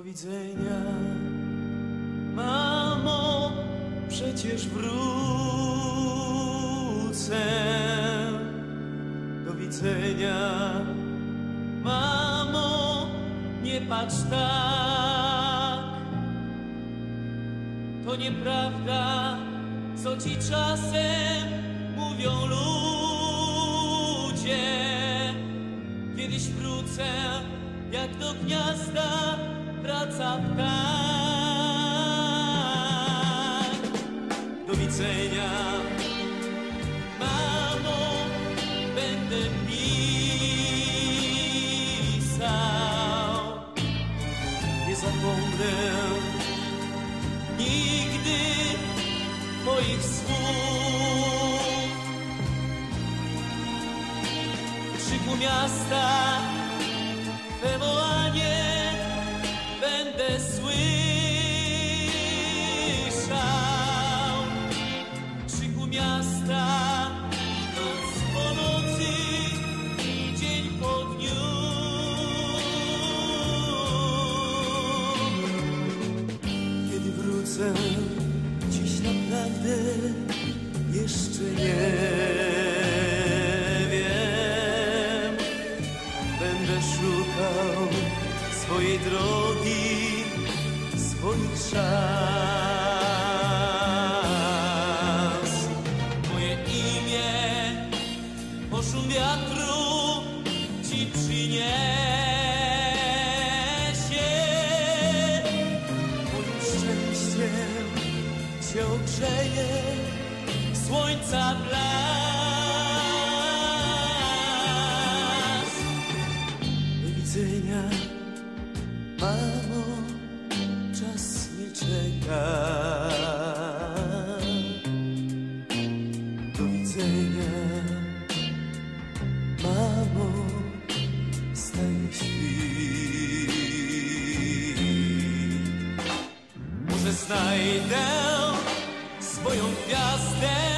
Do widzenia, mamo, przecież wrócę. Do widzenia, mamo, nie patrz tak. To nieprawda, co ci czasem mówią ludzie. Kiedyś wrócę, jak do gniazda wraca ptak. Do widzenia, mamo, będę pisał. Nie zapomnę nigdy twoich słów. W krzyku miasta twe wołanie będę słyszał. W krzyku miasta noc po nocy, dzień po dniu. Kiedy wrócę, dziś naprawdę jeszcze nie wiem. Będę szukał swojej drogi, swoich szans. Moje imię po szum wiatru ci przyniesie. Moim szczęściem cię ogrzeje słońca blask. Do widzenia, mamo, czas nie czeka. Do widzenia, mamo, wstań, śpi. Może znajdę swoją gwiazdę